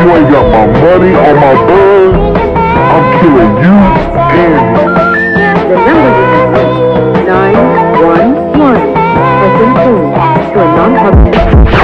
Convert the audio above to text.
boy got my money on my buzz, I'm killing you and him. The number you have reached, 911, has been changed to a non-public...